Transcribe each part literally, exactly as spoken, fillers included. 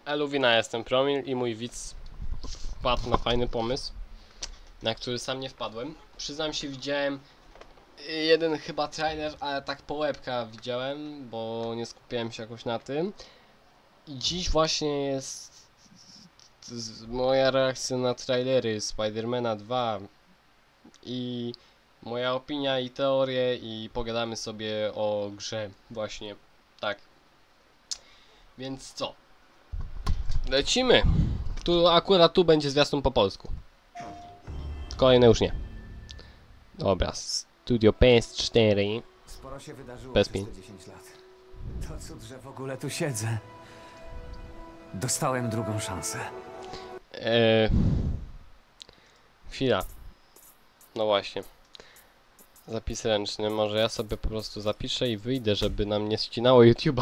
Eluwina, jestem Promil i mój widz wpadł na fajny pomysł, na który sam nie wpadłem. Przyznam się, widziałem jeden chyba trailer, ale tak po łebkach widziałem, bo nie skupiałem się jakoś na tym. I dziś właśnie jest moja reakcja na trailery Spidermana dwa i moja opinia i teorie, i pogadamy sobie o grze właśnie, tak. Więc co? Lecimy! Tu akurat tu będzie zwiastun po polsku. Kolejne już nie. Dobra, Studio P S cztery. Sporo się wydarzyło P S przez pięć. te dziesięć lat. To cud, że w ogóle tu siedzę. Dostałem drugą szansę. Eee... Chwila. No właśnie. Zapis ręczny. Może ja sobie po prostu zapiszę i wyjdę, żeby nam nie ścinało YouTube'a.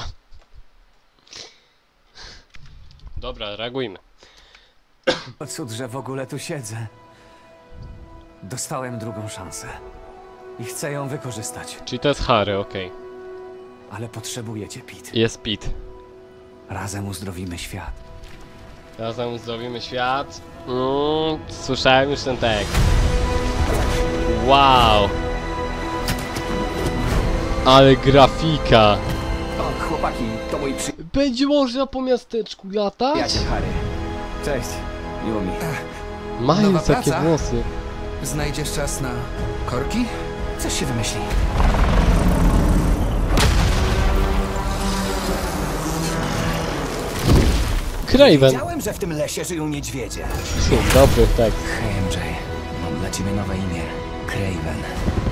Dobra, reagujmy. To cud, że w ogóle tu siedzę. Dostałem drugą szansę. I chcę ją wykorzystać. Czyli to jest Harry, okej. Ale potrzebuję cię, Pete. Jest Pete. Razem uzdrowimy świat. Razem uzdrowimy świat. Mm, słyszałem już ten tekst. Wow. Ale grafika. O, chłopaki, to mój przy... Będzie można po miasteczku latać? Przyjaciel Harry. Cześć, miło mi. Mają Nowa takie praca? włosy. Znajdziesz czas na korki? Coś się wymyśli. Craven. Wiedziałem, że w tym lesie żyją niedźwiedzie. Dobry, tak. Hej, M J. Mam dla ciebie nowe imię. Craven.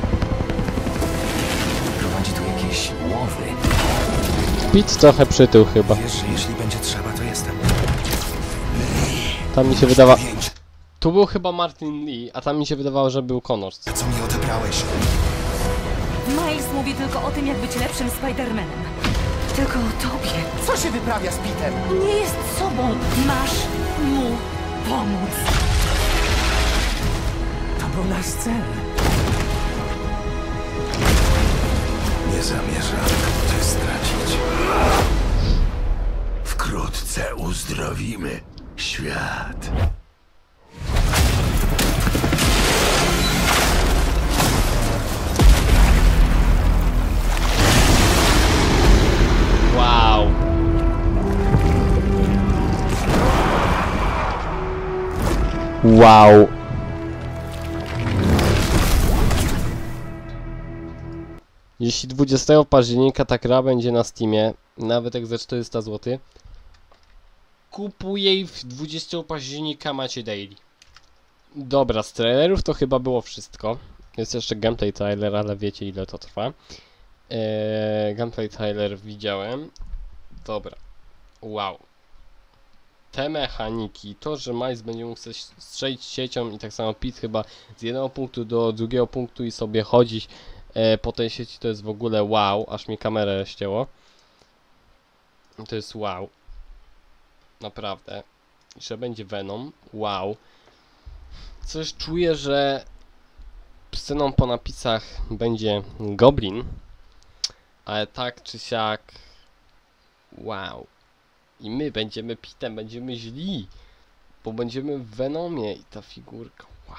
Prowadzi tu jakieś łowy. Pete trochę przytył chyba. Wiesz, że jeśli będzie trzeba, to jestem. Tam mi się wydawało... Tu był chyba Martin Lee, a tam mi się wydawało, że był Connors. Co mi odebrałeś? Miles mówi tylko o tym, jak być lepszym Spidermanem. Tylko o tobie. Co się wyprawia z Petem? Nie jest sobą. Masz mu pomóc. To był nasz cel. Nie zamierzam cię stracić. Wkrótce uzdrowimy świat. Wow. Wow. Jeśli dwudziestego października ta gra będzie na Steamie, nawet jak za czterysta złotych, kupuj jej w dwudziestego października, macie daily. Dobra, z trailerów to chyba było wszystko. Jest jeszcze gameplay trailer, ale wiecie ile to trwa. Eee, gameplay trailer widziałem. Dobra. Wow. Te mechaniki, to, że Miles będzie mógł strzelić siecią i tak samo Pete chyba z jednego punktu do drugiego punktu i sobie chodzić e, po tej sieci, to jest w ogóle wow, aż mi kamerę ścięło. To jest wow. Naprawdę. I że będzie Venom, wow. Coś czuję, że sceną po napisach będzie Goblin, ale tak czy siak wow. I my będziemy Petem, będziemy źli, bo będziemy w Venomie i ta figurka, wow.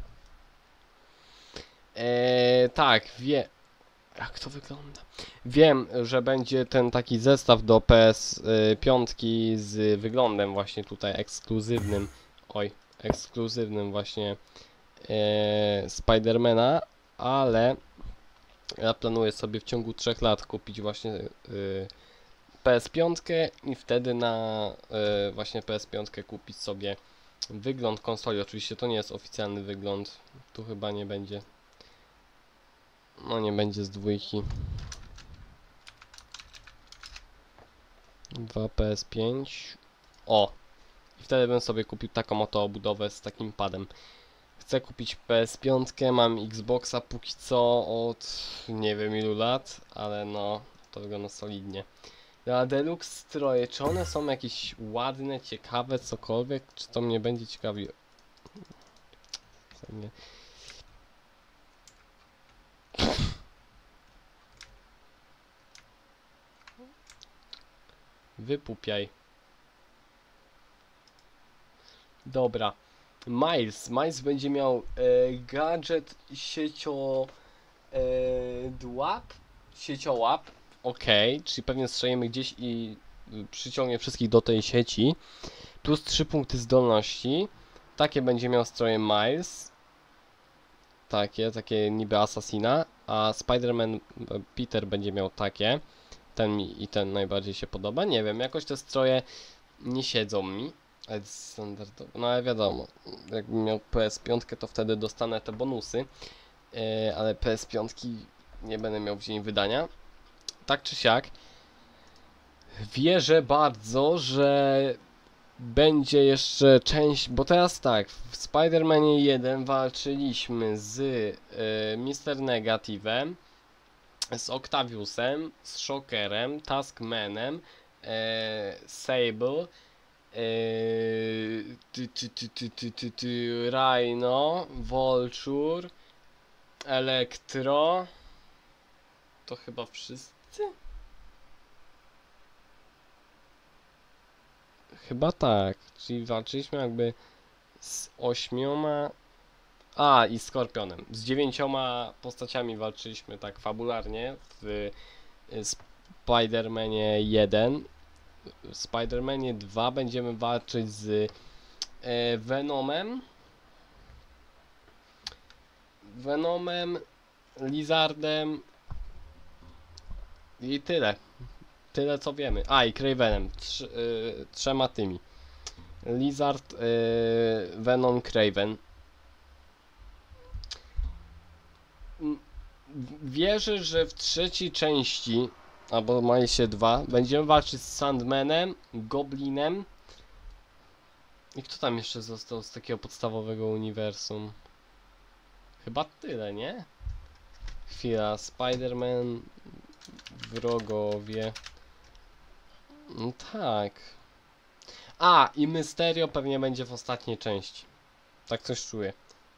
Eee, tak, wie... Jak to wygląda? Wiem, że będzie ten taki zestaw do P S pięć z wyglądem właśnie tutaj ekskluzywnym. Oj, ekskluzywnym właśnie e, Spidermana, ale ja planuję sobie w ciągu trzech lat kupić właśnie e, P S pięć i wtedy na e, właśnie P S pięć kupić sobie wygląd konsoli. Oczywiście to nie jest oficjalny wygląd, tu chyba nie będzie. No nie będzie z dwójki. dwa P S pięć. O! I wtedy bym sobie kupił taką oto obudowę z takim padem. Chcę kupić P S pięć, mam Xboxa póki co od nie wiem ilu lat, ale no to wygląda solidnie. A Deluxe stroje, czy one są jakieś ładne, ciekawe, cokolwiek? Czy to mnie będzie ciekawiło? Wypupiaj. Dobra. Miles. Miles będzie miał e, gadżet sieciołap. E, dłap? Sieciołap. Okej, czyli pewnie strzejemy gdzieś i y, przyciągnie wszystkich do tej sieci. Plus trzy punkty zdolności. Takie będzie miał stroje Miles. Takie, takie niby asasina. A Spider-Man e, Peter będzie miał takie. Ten mi i ten najbardziej się podoba. Nie wiem, jakoś te stroje nie siedzą mi. Ale standardowo. No ale wiadomo, jakbym miał P S pięć, to wtedy dostanę te bonusy. Yy, ale P S pięć nie będę miał w dzień wydania. Tak czy siak, wierzę bardzo, że będzie jeszcze część, bo teraz tak, w Spider-Manie jeden walczyliśmy z yy, mister Negativem, z Octaviusem, z Shockerem, Taskmanem, yy, Sable, yy, ty, ty, ty, ty, ty, ty, ty, Rhino, Vulture, Elektro. To chyba wszyscy? Chyba tak. Czyli walczyliśmy jakby z ośmioma. A, i Skorpionem. Z dziewięcioma postaciami walczyliśmy tak fabularnie w Spider-Manie jeden. W Spider-Manie dwa będziemy walczyć z e, Venomem. Venomem, Lizardem i tyle. Tyle co wiemy. A i Kravenem. Trz, y, trzema tymi. Lizard, y, Venom, Kraven. Wierzę, że w trzeciej części, albo ma się dwa, będziemy walczyć z Sandmanem, Goblinem. I kto tam jeszcze został z takiego podstawowego uniwersum? Chyba tyle, nie? Chwila, Spider-Man, wrogowie. No tak. A, i Mysterio pewnie będzie w ostatniej części. Tak coś czuję.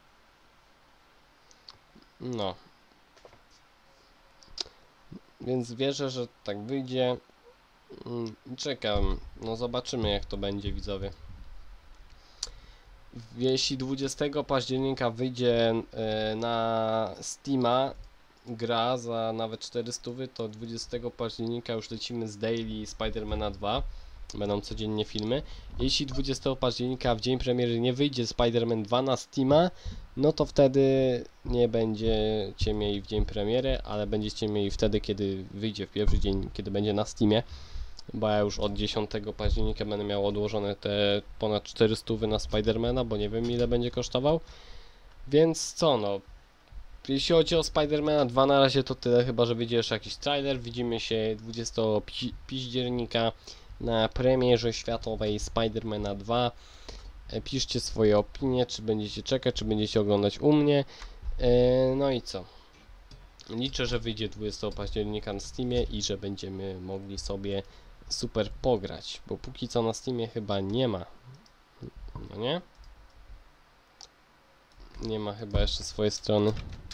No. Więc wierzę, że tak wyjdzie. Czekam. No zobaczymy, jak to będzie, widzowie. Jeśli dwudziestego października wyjdzie yy, na Steama gra za nawet czterysta, to dwudziestego października już lecimy z Daily Spider-Mana dwa. Będą codziennie filmy. Jeśli dwudziestego października w dzień premiery nie wyjdzie Spider-Man dwa na Steama, no to wtedy nie będziecie mieli w dzień premiery, ale będziecie mieli wtedy, kiedy wyjdzie w pierwszy dzień, kiedy będzie na Steamie. Bo ja już od dziesiątego października będę miał odłożone te ponad czterysta na Spider-Mana, bo nie wiem ile będzie kosztował. Więc co no, jeśli chodzi o Spider-Mana dwa na razie to tyle, chyba że wyjdzie jeszcze jakiś trailer. Widzimy się dwudziestego października na premierze światowej Spider-Mana dwa. Piszcie swoje opinie, czy będziecie czekać, czy będziecie oglądać u mnie. No i co? Liczę, że wyjdzie dwudziestego października na Steamie i że będziemy mogli sobie super pograć, bo póki co na Steamie chyba nie ma. No nie? Nie ma chyba jeszcze swojej strony.